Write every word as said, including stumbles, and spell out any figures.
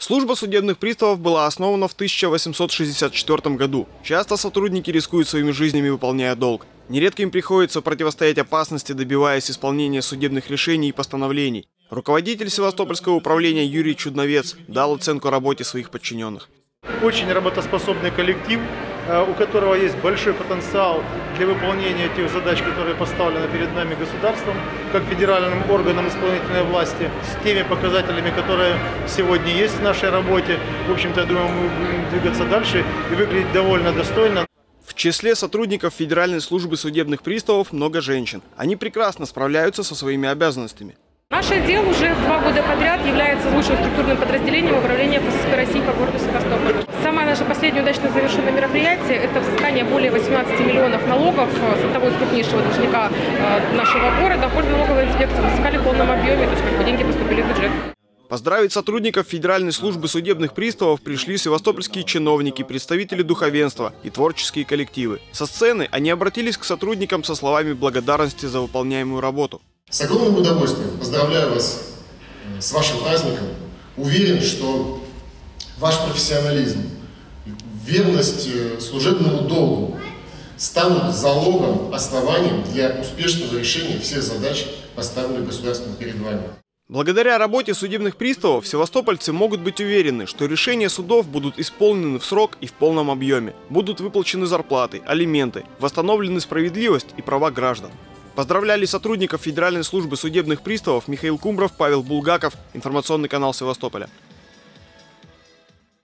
Служба судебных приставов была основана в тысяча восемьсот шестьдесят четвёртом году. Часто сотрудники рискуют своими жизнями, выполняя долг. Нередко им приходится противостоять опасности, добиваясь исполнения судебных решений и постановлений. Руководитель Севастопольского управления Юрий Чудновец дал оценку работе своих подчиненных. Очень работоспособный коллектив, у которого есть большой потенциал для выполнения тех задач, которые поставлены перед нами государством, как федеральным органом исполнительной власти, с теми показателями, которые сегодня есть в нашей работе. В общем-то, я думаю, мы будем двигаться дальше и выглядеть довольно достойно. В числе сотрудников Федеральной службы судебных приставов много женщин. Они прекрасно справляются со своими обязанностями. Наш отдел уже два года подряд является лучшим структурным подразделением управления по ФССП России по городу Севастополь. Самое наше последнее удачно завершенное мероприятие – это взыскание более восемнадцати миллионов налогов с одного из крупнейшего должника нашего города. Пользу налоговой инспекции взыскали в полном объеме, то есть как бы деньги поступили в бюджет. Поздравить сотрудников Федеральной службы судебных приставов пришли севастопольские чиновники, представители духовенства и творческие коллективы. Со сцены они обратились к сотрудникам со словами благодарности за выполняемую работу. С огромным удовольствием поздравляю вас с вашим праздником. Уверен, что ваш профессионализм, верность служебному долгу станут залогом, основанием для успешного решения всех задач, поставленных государством перед вами. Благодаря работе судебных приставов севастопольцы могут быть уверены, что решения судов будут исполнены в срок и в полном объеме. Будут выплачены зарплаты, алименты, восстановлены справедливость и права граждан. Поздравляли сотрудников Федеральной службы судебных приставов Михаил Кумбров, Павел Булгаков, информационный канал Севастополя.